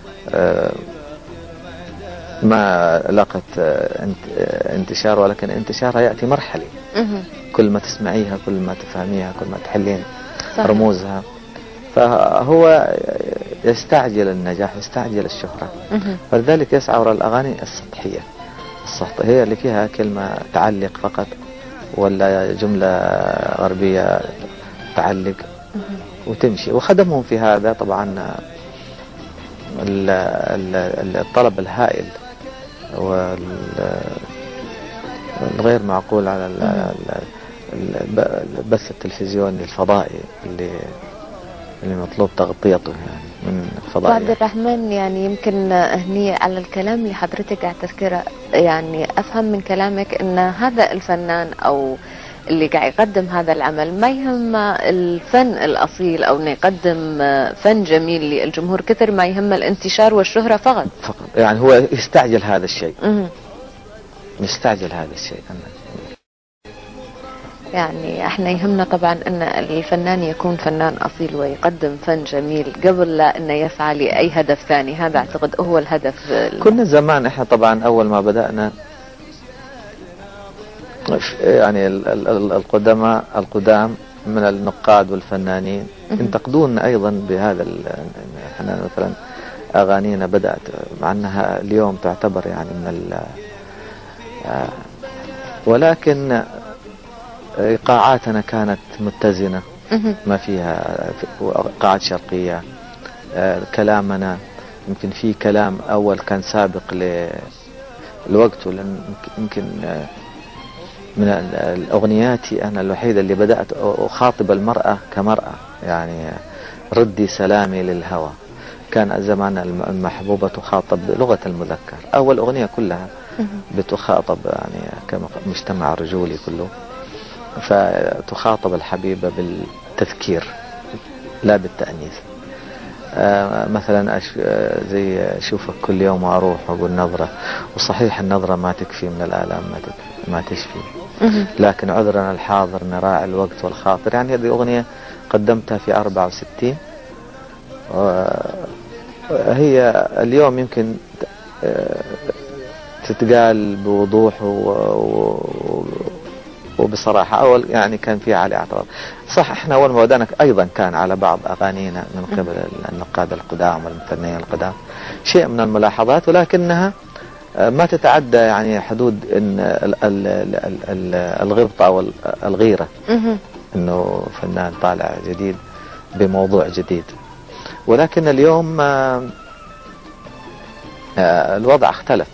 ما لقت انتشار، ولكن انتشارها يأتي مرحلي. مهم. كل ما تسمعيها، كل ما تفهميها، كل ما تحلين صحيح. رموزها، فهو يستعجل النجاح، يستعجل الشهرة. مهم. فلذلك يسعى وراء الأغاني السطحية، السطحية اللي فيها كلمة تعلق فقط، ولا جملة غربية تعلق وتمشي. وخدمهم في هذا طبعا الطلب الهائل والغير معقول على البث التلفزيوني الفضائي اللي اللي مطلوب تغطيته يعني من فضائي. عبد الرحمن، يعني يمكن هني على الكلام اللي حضرتك قاعد تذكره، يعني افهم من كلامك ان هذا الفنان او اللي قاعد يقدم هذا العمل ما يهم الفن الأصيل أو أنه يقدم فن جميل للجمهور كثر ما يهم الانتشار والشهرة فقط. فقط يعني هو يستعجل هذا الشيء. مم. يستعجل هذا الشيء. يعني احنا يهمنا طبعا ان الفنان يكون فنان أصيل ويقدم فن جميل قبل لا انه يسعى لأي هدف ثاني. هذا اعتقد هو الهدف. كنا زمان احنا طبعا أول ما بدأنا يعني القدماء القدام من النقاد والفنانين ينتقدون أيضا بهذا. احنا مثلا أغانينا بدأت مع أنها اليوم تعتبر يعني من ولكن إيقاعاتنا كانت متزنة، ما فيها قاعات شرقية. كلامنا يمكن في كلام أول كان سابق لوقته، لأن يمكن من الأغنيات أنا الوحيدة اللي بدأت أخاطب المرأة كمرأة، يعني ردي سلامي للهوى. كان زمان المحبوبة تخاطب بلغة المذكر، أول أغنية كلها بتخاطب يعني كمجتمع رجولي كله، فتخاطب الحبيبة بالتذكير لا بالتأنيث. آه مثلا أش... زي أشوفك كل يوم وأروح وأقول نظرة، وصحيح النظرة ما تكفي من الآلام، ما, تكفي ما تشفي، لكن عذرنا الحاضر نراعي الوقت والخاطر. يعني هذه أغنية قدمتها في أربعة وستين، وهي اليوم يمكن تتقال بوضوح و... وبصراحة. أول يعني كان في عليه اعتراض، صح. احنا أول ما بدأنا أيضا كان على بعض أغانينا من قبل النقاد القدام والمفننين القدام شيء من الملاحظات، ولكنها ما تتعدى يعني حدود إن الغبطة أو الغيرة، إنه فنان طالع جديد بموضوع جديد. ولكن اليوم الوضع اختلف.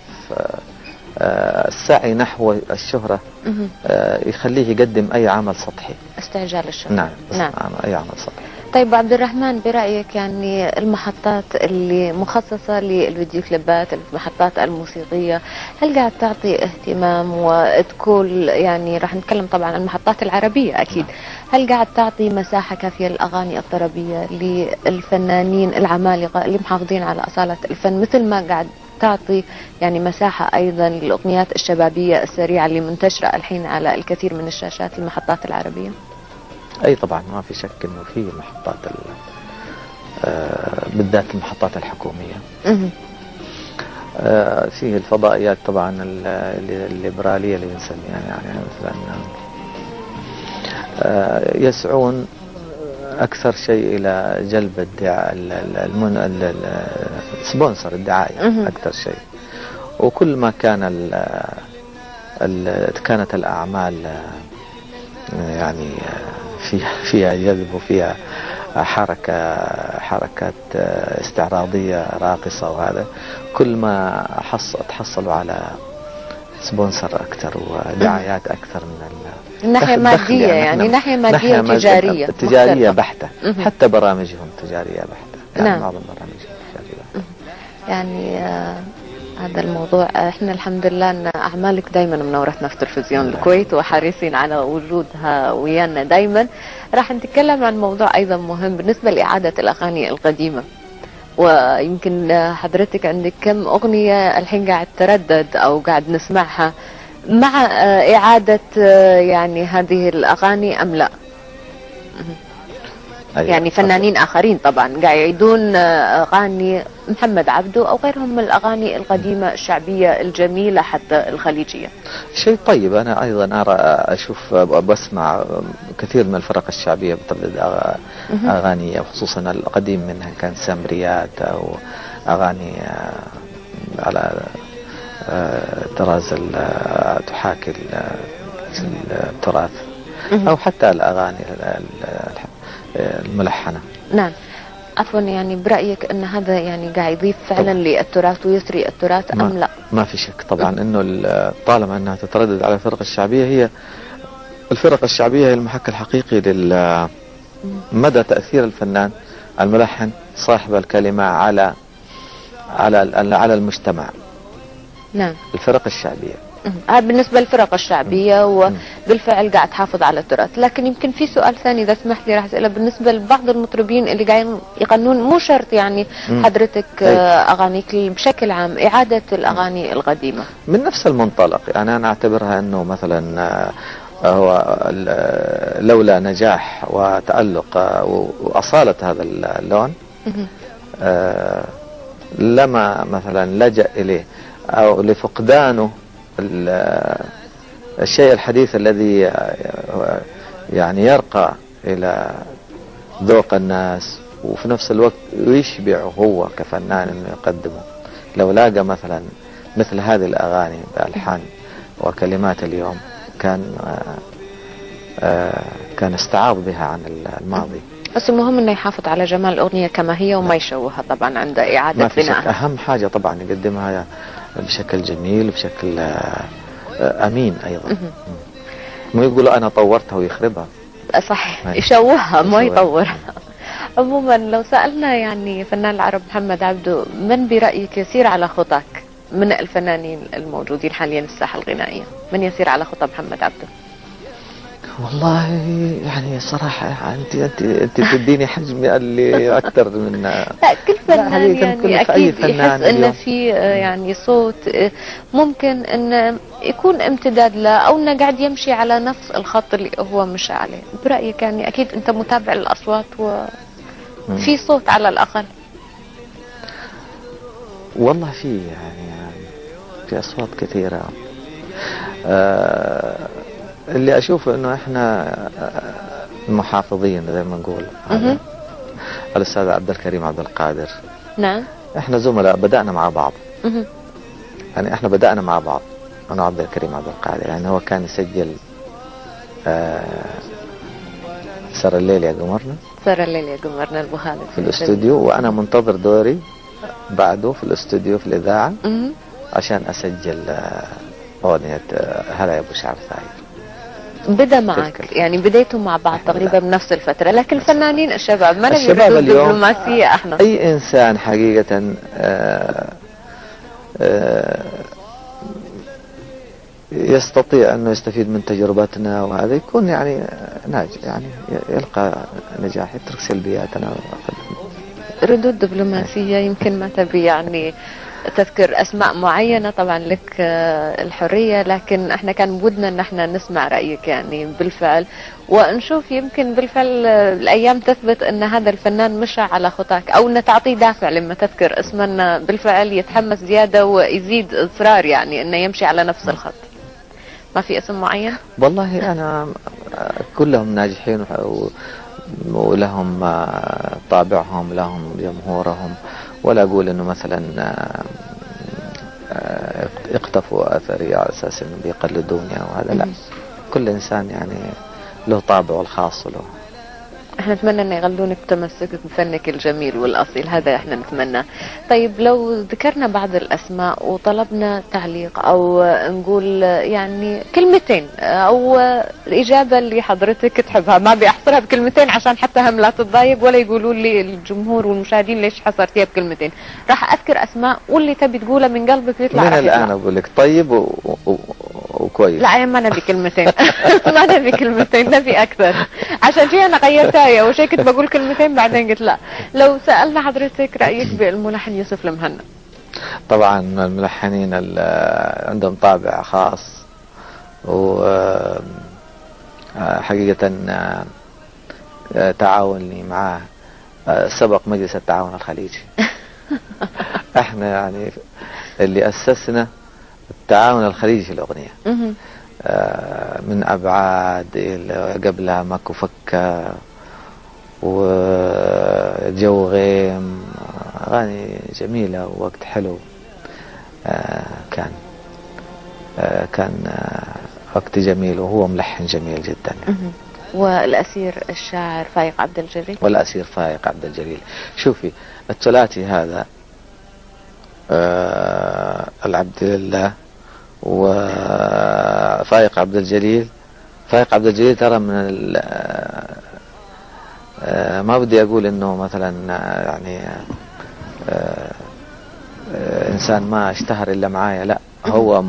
السعي نحو الشهرة يخليه يقدم أي عمل سطحي، استعجال الشهرة. نعم. نعم. أي عمل سطحي. طيب عبد الرحمن، برأيك يعني المحطات اللي مخصصة للفيديو كليبات، المحطات الموسيقية، هل قاعد تعطي اهتمام وتكون يعني راح نتكلم طبعا عن المحطات العربية أكيد، هل قاعد تعطي مساحة كافية للأغاني الطربية للفنانين العمالقة اللي محافظين على أصالة الفن، مثل ما قاعد تعطي يعني مساحة أيضا للأغنيات الشبابية السريعة اللي منتشرة الحين على الكثير من الشاشات المحطات العربية؟ أي طبعا ما في شك أنه في محطات آه بالذات المحطات الحكومية. آه فيه الفضائيات طبعا الليبرالية اللي بنسميها، يعني مثلا آه يسعون أكثر شيء إلى جلب الدعاء السبونسر الدعاية أكثر شيء. وكل ما كان ال ال كانت الأعمال يعني فيها فيها جذب وفيها حركة حركات استعراضية راقصة، وهذا كل ما حص تحصلوا على سبونسر أكثر ودعايات أكثر من الناحية المادية، يعني, يعني ناحية مادية وتجارية تجارية بحتة. حتى برامجهم تجارية بحتة، يعني نعم. معظم برامجهم تجارية بحتة. يعني هذا الموضوع. احنا الحمد لله ان اعمالك دائما منورتنا في تلفزيون الكويت وحريصين على وجودها ويانا دائما. راح نتكلم عن موضوع ايضا مهم بالنسبه لاعاده الاغاني القديمه، ويمكن حضرتك عندك كم اغنيه الحين قاعد تردد او قاعد نسمعها مع اعاده يعني هذه الاغاني ام لا؟ أيوة. يعني فنانين آخرين طبعا قاعد يعيدون أغاني محمد عبده أو غيرهم من الأغاني القديمة الشعبية الجميلة حتى الخليجية. شيء طيب. أنا أيضا أرى أشوف بسمع كثير من الفرق الشعبية بتردد أغاني، خصوصا القديم منها كان سامريات أو أغاني على طراز تحاكي التراث، أو حتى الأغاني الملحنة. نعم. عفوا، يعني برأيك أن هذا يعني قاعد يضيف فعلا للتراث ويثري التراث أم لا؟ ما في شك طبعا أنه طالما أنها تتردد على الفرق الشعبية، هي الفرق الشعبية هي المحك الحقيقي لمدى تأثير الفنان الملحن صاحب الكلمة على على على المجتمع. نعم. الفرق الشعبية هذا بالنسبة للفرق الشعبية وبالفعل قاعد تحافظ على التراث. لكن يمكن في سؤال ثاني إذا سمحت لي راح أسأله بالنسبة لبعض المطربين اللي قاعدين يغنون، مو شرط يعني حضرتك أغانيك بشكل عام، إعادة الأغاني القديمة من نفس المنطلق. يعني أنا أعتبرها أنه مثلا هو لولا نجاح وتألق وأصالة هذا اللون لما مثلا لجأ إليه أو لفقدانه الشيء الحديث الذي يعني يرقى إلى ذوق الناس وفي نفس الوقت يشبع هو كفنان انه يقدمه. لو لاقى مثلا مثل هذه الأغاني بألحان وكلمات اليوم كان كان استعاض بها عن الماضي. بس المهم انه يحافظ على جمال الأغنية كما هي وما يشوهها طبعا عند إعادة بنائها. أهم حاجة طبعا يقدمها بشكل جميل وبشكل أمين أيضا. مو يقولوا أنا طورتها ويخربها. صحيح، يشوهها ما يطورها. عموما لو سألنا يعني فنان العرب محمد عبده، من برأيك يسير على خطاك من الفنانين الموجودين حاليا في الساحة الغنائية؟ من يسير على خطى محمد عبده؟ والله يعني صراحة أنت أنت أنت تديني حجم اللي أكثر من لا كل فنان يعني أكيد يحس إن في يعني صوت ممكن إن يكون امتداد له أو إنه قاعد يمشي على نفس الخط اللي هو مشى عليه. برأيك يعني أكيد أنت متابع للأصوات وفي صوت على الأقل. والله في يعني في أصوات كثيرة. أه اللي أشوفه إنه إحنا محافظين زي ما نقول. الأستاذ عبد الكريم عبد القادر. نعم. إحنا زملاء بدأنا مع بعض. مه. يعني إحنا بدأنا مع بعض أنا عبد الكريم عبد القادر. يعني هو كان يسجل آه سر الليل يا قمرنا. سر الليل يا قمرنا أبو خالد في الاستوديو، وأنا منتظر دوري بعده في الاستوديو في الإذاعة مه. عشان أسجل أغنية آه هلا يا أبو شعر ثاير. بدأ معك يعني بديتوا مع بعض تقريبا بنفس الفترة. لكن الفنانين الشباب ما نبي الشباب اليوم دبلوماسية. احنا اي انسان حقيقة آآ آآ يستطيع انه يستفيد من تجربتنا وهذا يكون يعني ناجح، يعني يلقى نجاح، يترك سلبياتنا. ردود دبلوماسية يمكن ما تبي يعني تذكر أسماء معينة، طبعا لك الحرية، لكن احنا كان بودنا ان احنا نسمع رأيك يعني بالفعل ونشوف يمكن بالفعل الأيام تثبت ان هذا الفنان مشى على خطاك أو ان تعطيه دافع لما تذكر اسمه بالفعل يتحمس زيادة ويزيد إصرار يعني انه يمشي على نفس الخط. ما في اسم معين؟ والله أنا كلهم ناجحين ولهم طابعهم، لهم جمهورهم، ولا أقول إنه مثلا اقتفوا أثري على أساس إنه بيقلدوني أو هذا. لا، كل إنسان يعني له طابعه الخاص له. احنا نتمنى ان يغلونك بتمسكك بفنك الجميل والاصيل، هذا احنا نتمنى. طيب لو ذكرنا بعض الاسماء وطلبنا تعليق او نقول يعني كلمتين او الاجابه اللي حضرتك تحبها، ما بيحصرها بكلمتين عشان حتى هم لا تتضايق ولا يقولوا لي الجمهور والمشاهدين ليش حصرتيها بكلمتين. راح اذكر اسماء واللي تبي تقوله من قلبك يطلع. من الان اقول لك طيب و... و... وكويس. لا ما نبي كلمتين. ما نبي كلمتين، نبي اكثر. عشان شيء انا غيرتها يا وشي كنت بقول كلمتين بعدين قلت لا. لو سالنا حضرتك رايك بالملحن يوسف المهنا. طبعا الملحنين عندهم طابع خاص، وحقيقة تعاوني معاه سبق مجلس التعاون الخليجي. احنا يعني اللي اسسنا التعاون الخليجي في الاغنيه من ابعاد قبلها ماكو فكه وجو غيم، اغاني جميله ووقت حلو كان كان وقت جميل، وهو ملحن جميل جدا. والأسير الشاعر فايق عبد الجليل. والأسير فايق عبد الجليل. شوفي الثلاثي هذا آه العبد لله وفايق عبد الجليل. فايق عبد الجليل ترى من آه ما بدي أقول إنه مثلا يعني آه آه إنسان ما اشتهر إلا معايا، لا هو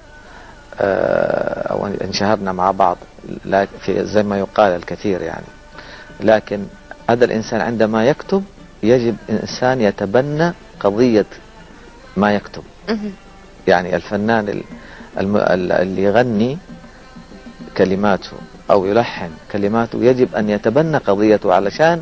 آه أو انشهرنا مع بعض في زي ما يقال الكثير يعني، لكن هذا الإنسان عندما يكتب يجب إنسان يتبنى قضية ما يكتب. يعني الفنان اللي يغني كلماته أو يلحن كلماته يجب أن يتبنى قضيته علشان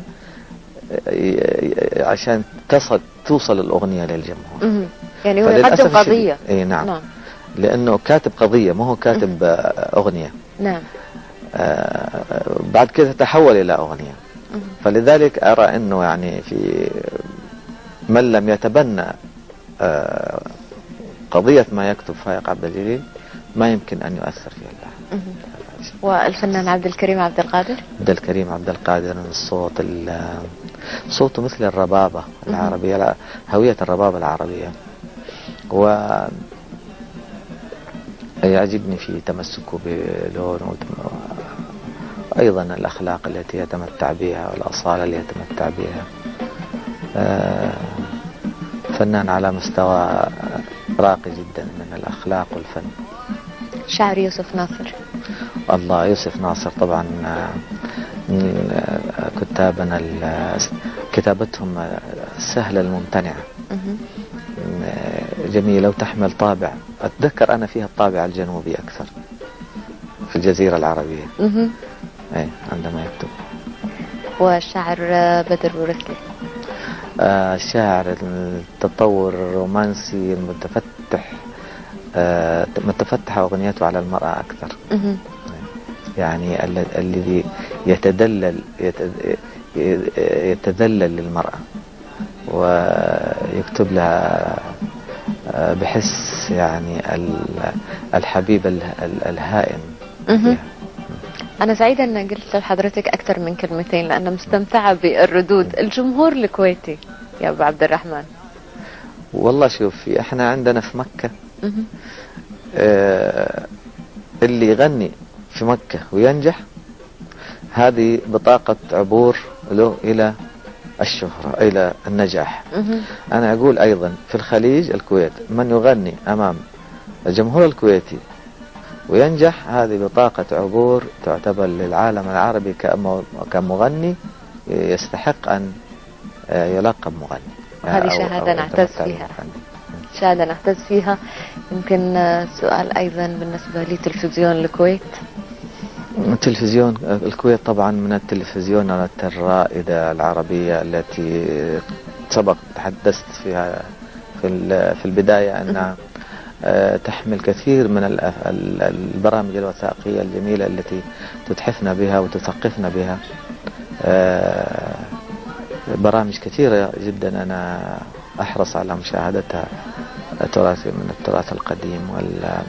عشان تصل توصل الأغنية للجمهور. يعني هو يقدم قضية. اي نعم. نعم لأنه كاتب قضية ما هو كاتب أغنية. نعم. آه بعد كده تحول إلى أغنية. فلذلك أرى أنه يعني في من لم يتبنى آه قضية ما يكتب فايق عبد الجليل ما يمكن أن يؤثر في الله. والفنان عبد الكريم عبد القادر. عبد الكريم عبد القادر الصوت صوته مثل الربابة العربية، هوية الربابة العربية، و يعجبني في تمسكه بلونه أيضا الأخلاق التي يتمتع بها والأصالة التي يتمتع بها. آه فنان على مستوى راقي جدا من الأخلاق والفن. شاعر يوسف ناصر. الله يوسف ناصر طبعا من كتابنا كتابتهم السهلة الممتنعة جميلة وتحمل طابع، أتذكر أنا فيها الطابع الجنوبي أكثر في الجزيرة العربية. أي عندما يكتب. والشاعر بدر بورسلي. آه الشاعر التطور الرومانسي المتفتح، آه متفتح أغنيته على المرأة أكثر. يعني الذي يتدلل يتذلل للمرأة ويكتب لها بحس يعني الحبيب الهائم. أنا سعيدة أن قلت لحضرتك أكثر من كلمتين لأن مستمتعة بالردود. الجمهور الكويتي يا أبو عبد الرحمن. والله شوفي احنا عندنا في مكة آه اللي يغني في مكة وينجح هذه بطاقة عبور له إلى الشهرة إلى النجاح. أنا أقول أيضا في الخليج الكويت من يغني أمام الجمهور الكويتي وينجح هذه بطاقة عبور تعتبر للعالم العربي كمغني يستحق أن يلقب مغني. هذه شهادة نعتز فيها. شهادة نعتز فيها. يمكن سؤال أيضا بالنسبة لتلفزيون الكويت. التلفزيون الكويت طبعا من التلفزيونات الرائدة العربية التي سبق تحدثت فيها في في البداية أنها تحمل كثير من البرامج الوثائقية الجميلة التي تتحفنا بها وتثقفنا بها. برامج كثيرة جدا أنا أحرص على مشاهدتها، تراث من التراث القديم وال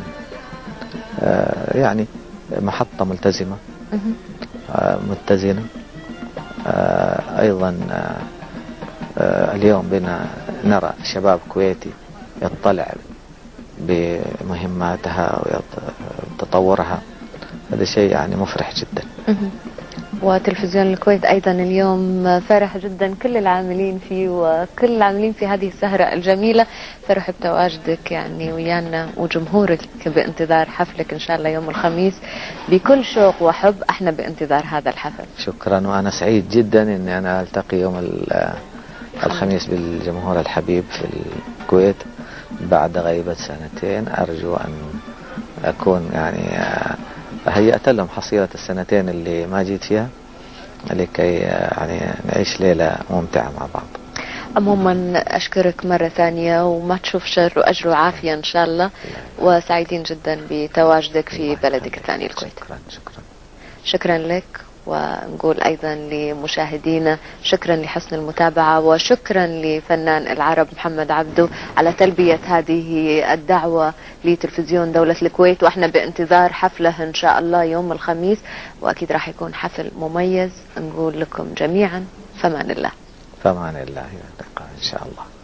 يعني محطة ملتزمة متزنة آه، أيضا آه، آه، اليوم بنا نرى شباب كويتي يطلع بمهماتها وتطورها. هذا شيء يعني مفرح جدا. مهم. وتلفزيون الكويت أيضا اليوم فرح جدا كل العاملين فيه وكل العاملين في هذه السهرة الجميلة، فرح بتواجدك يعني ويانا وجمهورك بانتظار حفلك إن شاء الله يوم الخميس بكل شوق وحب. احنا بانتظار هذا الحفل. شكرا، وأنا سعيد جدا أني أنا ألتقي يوم ال- الخميس بالجمهور الحبيب في الكويت بعد غيبة سنتين. أرجو أن أكون يعني آه، هيأت لهم حصيلة السنتين اللي ما جيت فيها لكي آه، يعني نعيش ليلة ممتعة مع بعض. عموما أشكرك مرة ثانية وما تشوف شر وأجر وعافية إن شاء الله، وسعيدين جدا بتواجدك في بلدك الثاني الكويت. شكرا شكرا. شكرا لك، ونقول أيضا لمشاهدينا شكرا لحسن المتابعة، وشكرا لفنان العرب محمد عبدو على تلبية هذه الدعوة لتلفزيون دولة الكويت. وإحنا بانتظار حفله إن شاء الله يوم الخميس، وأكيد راح يكون حفل مميز. نقول لكم جميعا فمان الله. فمان الله، إلى اللقاء إن شاء الله.